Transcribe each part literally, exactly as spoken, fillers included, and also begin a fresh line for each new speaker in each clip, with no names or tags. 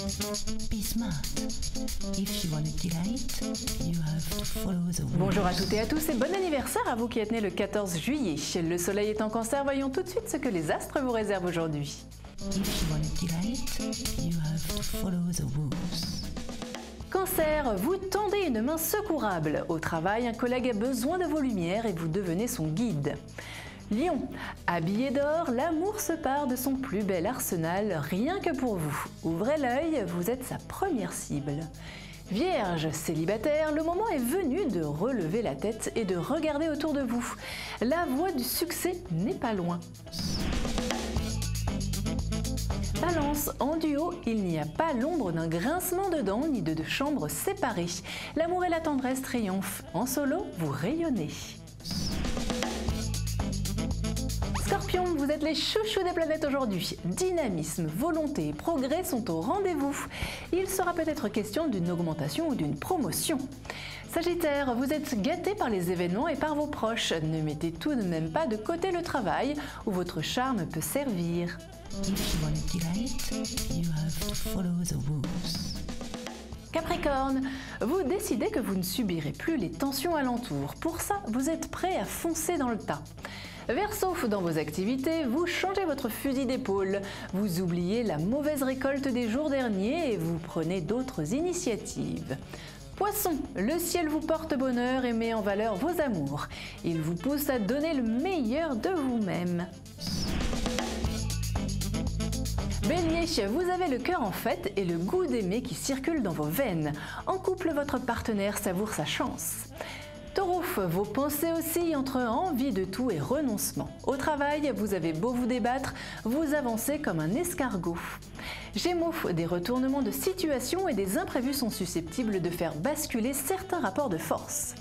Be smart. If you want to delight, you have to follow the rules.
Bonjour à toutes et à tous et bon anniversaire à vous qui êtes nés le quatorze juillet. Le soleil est en cancer, voyons tout de suite ce que les astres vous réservent aujourd'hui.
If you want to delight, you have to follow the rules.
Cancer, vous tendez une main secourable. Au travail, un collègue a besoin de vos lumières et vous devenez son guide. Lion, habillé d'or, l'amour se part de son plus bel arsenal, rien que pour vous. Ouvrez l'œil, vous êtes sa première cible. Vierge, célibataire, le moment est venu de relever la tête et de regarder autour de vous. La voie du succès n'est pas loin. Balance, en duo, il n'y a pas l'ombre d'un grincement de dents ni de deux chambres séparées. L'amour et la tendresse triomphent. En solo, vous rayonnez. Scorpion, vous êtes les chouchous des planètes aujourd'hui. Dynamisme, volonté et progrès sont au rendez-vous. Il sera peut-être question d'une augmentation ou d'une promotion. Sagittaire, vous êtes gâté par les événements et par vos proches. Ne mettez tout de même pas de côté le travail où votre charme peut servir.
If you want to delight, you have to follow the rules.
Capricorne, vous décidez que vous ne subirez plus les tensions alentour. Pour ça, vous êtes prêt à foncer dans le tas. Verseau, dans vos activités, vous changez votre fusil d'épaule. Vous oubliez la mauvaise récolte des jours derniers et vous prenez d'autres initiatives. Poisson, le ciel vous porte bonheur et met en valeur vos amours. Il vous pousse à donner le meilleur de vous-même. Bélier, vous avez le cœur en fête et le goût d'aimer qui circule dans vos veines. En couple, votre partenaire savoure sa chance. Taureau, vos pensées oscillent entre envie de tout et renoncement. Au travail, vous avez beau vous débattre, vous avancez comme un escargot. Gémeaux, des retournements de situation et des imprévus sont susceptibles de faire basculer certains rapports de force.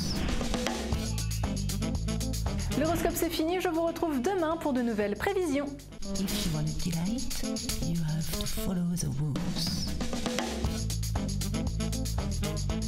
L'horoscope c'est fini, je vous retrouve demain pour de nouvelles prévisions.
If you want to delight, you have to follow the rules.